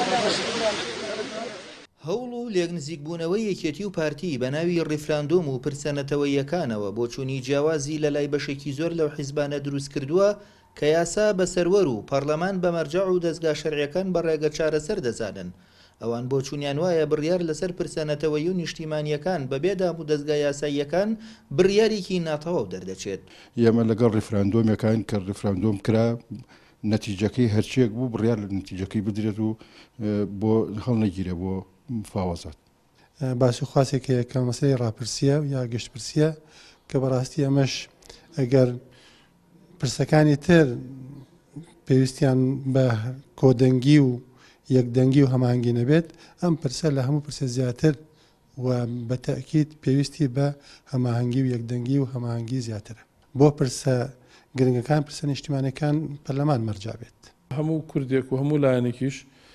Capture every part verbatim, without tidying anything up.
هەوڵ و لێکنزیکبوونەوەی یەکێتی و پارتی بە ناوی ڕیفراندۆم و پرسەنەتەوەیەکانەوە بۆ چوونی جیاوازی لە لای بەشێکی زۆر لەو حیزبانە دروست کردووە کە یاسا بەسەروەر و پەرلەمان بە مەرجەع و دەستگا شەرعیەکان بە ڕێگە چارەسەر دەزانن. ئەوان بۆ چوونیان وایە بڕیار لەسەر پرسەنەتەوەی و نیشتیمانیەکان بەبێدام و دەستگا یاساییەکان بڕیارێکی ناتەواو دەردەچێت. ئێمە لەگەڵ ڕیفراندۆمەکان کە ڕیفراندۆم کرا نەتیجەکەی هەرچیەک بوو بڕیار لە نەتیجەکەی بدرێت و بۆ هەڵنەگیرە بۆ مفاوەزات. باسی خواسێکەیە کە مەسەی ڕاپرسیە یا گەشتپرسیە کە بەڕاستی ئەمەش ئەگەر پرسەکانی تر پێویستیان بە کۆدەنگی و یەکدەنگی و هەماهەنگی نەبێت ئەم پرسە لە هەموو پرسە زیاتر و بە تەئکید پێویستی بە هەماهەنگی و یەکدەنگی و هەماهەنگی زیاترە بۆ پرسە گرنگەکان پرسە نیشتیمانەکان پەرلەمان مەرجع بێت. هەموو کوردێک و هەموو لایەنێکیش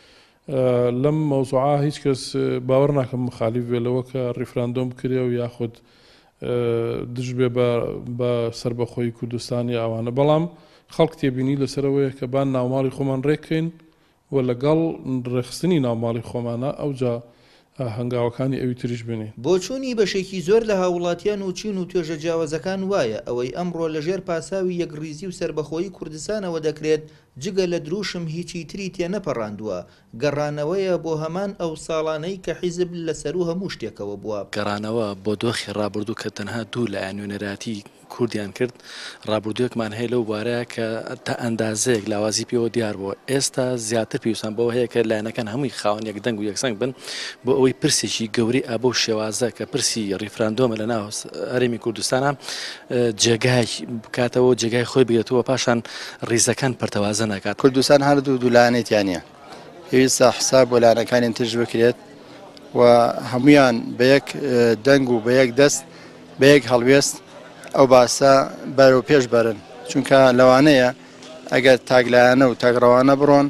لەم مەوزوعا هیچ کەس باوەڕ ناکەم مخالیف بێ لەوە کە ڕیفراندۆم کرێ و یاخود دژ بێ بە سربەخۆی کوردستانی ئەوانە، بەڵام خەڵک تێبینی لەسەرەوەیە کە بان ناوماڵی خۆمان ڕێککەین و لەگەڵ ڕێخستنی ناوماڵی خۆمانە ئەوجا هەنگاوەکانی ئەوی تریش بنێ. بۆچوونی بەشێکی زۆر لە هاوڵاتیان و چین و توێژە جیاوازەکان وایە ئەوەی ئەمڕۆ لەژێر پاساوی یەکڕیزی و سربەخۆیی کوردستانەوە دەکرێت جگە لە دروشم هیچی تری تێنەپەڕاندووە، گەڕانەوەیە بۆ هەمان ئەو ساڵانەی کە حیزب لەسەر و هەموو شتێکەوە بووە. گەڕانەوە بۆ دۆخی ڕابردوو کە تەنها دوو لە نوێنەراتی کوردیان کرد، ڕابردوویەکمان هەیە لەو بارەیە کە تا ئەندازەیەک لاوازی پێوە دیار بووە. ئێستا زیاتر پێویستان بەوە هەیە کە لایەنەکان هەمووی خاوەن یەکدەنگ و یەکسەنگ بن بۆ ئەوەی پرسێکی گەوری ئابە و شێوازە کە پرسی ڕیفراندۆمە لە ناو هەرێمی کوردستانە جێگای بکاتەوە جێگای خۆی بگرێتەوە پاشان ڕیزەکان پەرتەوازە ناکات. کوردستان هەردوو دوولایەنێتیانە پێویستە حساب بۆ لایەنەکانی ترش بکرێت و هەمویان بە یەک دەنگ و بە یەک دەست بە یەک هەڵوێست ئەو باسە بەرەو پێش بەرن، چونکە لەوانەیە ئەگەر تاگلایانە و تاگڕەوانە بڕۆن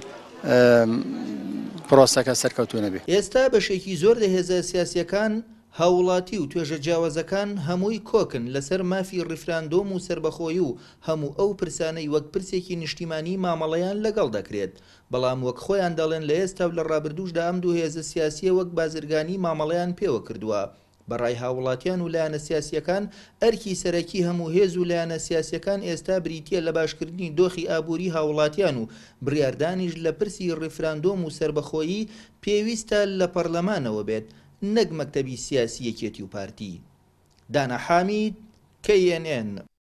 پرۆسەکە سەرکەوتوو نەبێت. ئێستا بەشێکی زۆر لە هێزە سیاسیەکان هاوڵاتی و توێژە جیاوازەکان هەمووی کۆکن لەسەر مافی ڕیفراندۆم و سربەخۆیی و هەموو ئەو پرسانەی وەک پرسێکی نیشتیمانی مامەڵەیان لەگەڵ دەکرێت، بەڵام وەک خۆیان دەڵێن لە ئێستا و لە ڕابردووشدا ئەم دوو هێزە سیاسیە وەک بازرگانی مامەڵەیان پێوە کردووە. بەڕای هاوڵاتیان و لایەنە سیاسیەکان ئەرکی سەرەکی هەموو هێز و لایەنە سیاسیەکان ئێستا بریتیە لە باشکردنی دۆخی ئابووری هاوڵاتیان و بڕیاردانیش لە پرسی ڕیفراندۆم و سربەخۆیی پێویستە لە پەرلەمانەوە بێت، نەک مەکتەبی سیاسی یەکێتی و پارتی. دانا حامید، کێ ئێن ئێن.